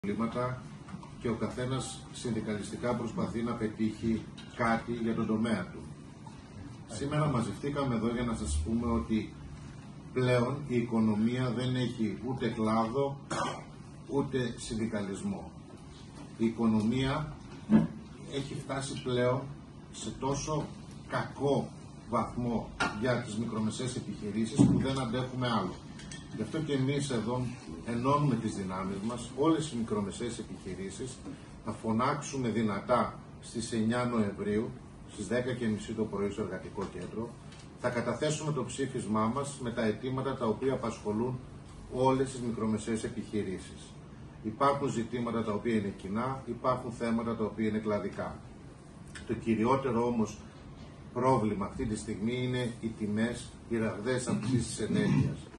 προβλήματα και ο καθένας συνδικαλιστικά προσπαθεί να πετύχει κάτι για τον τομέα του. Σήμερα μαζευτήκαμε εδώ για να σας πούμε ότι πλέον η οικονομία δεν έχει ούτε κλάδο ούτε συνδικαλισμό. Η οικονομία έχει φτάσει πλέον σε τόσο κακό βαθμό για τις μικρομεσαίες επιχειρήσεις που δεν αντέχουμε άλλο. Γι' αυτό και εμείς εδώ ενώνουμε τις δυνάμεις μας, όλες οι μικρομεσαίες επιχειρήσεις, θα φωνάξουμε δυνατά στις 9 Νοεμβρίου, στις 10:30 το πρωί στο Εργατικό Κέντρο, θα καταθέσουμε το ψήφισμά μας με τα αιτήματα τα οποία απασχολούν όλες τις μικρομεσαίες επιχειρήσεις. Υπάρχουν ζητήματα τα οποία είναι κοινά, υπάρχουν θέματα τα οποία είναι κλαδικά. Το κυριότερο όμως πρόβλημα αυτή τη στιγμή είναι οι τιμές, οι ραγδαίες αυξήσεις της ενέργειας.